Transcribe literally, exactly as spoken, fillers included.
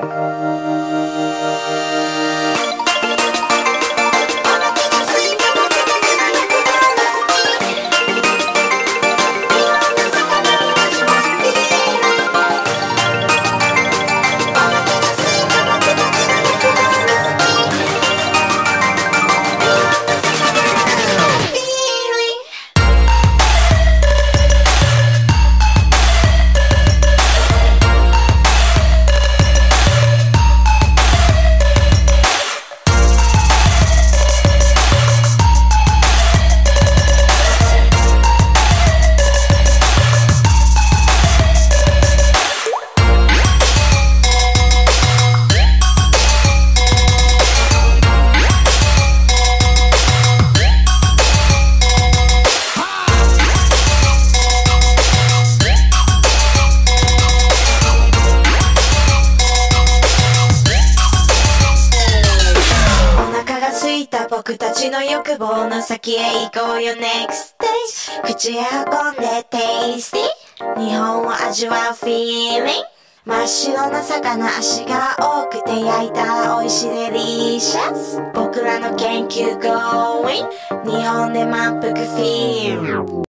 僕たちの欲望の先へ行こうよ Next stage 口へ運んで Tasty 日本を味わう Feeling 真っ白な魚足が多くて焼いたら美味しいデリシャス僕らの研究 Going 日本で満腹 Feel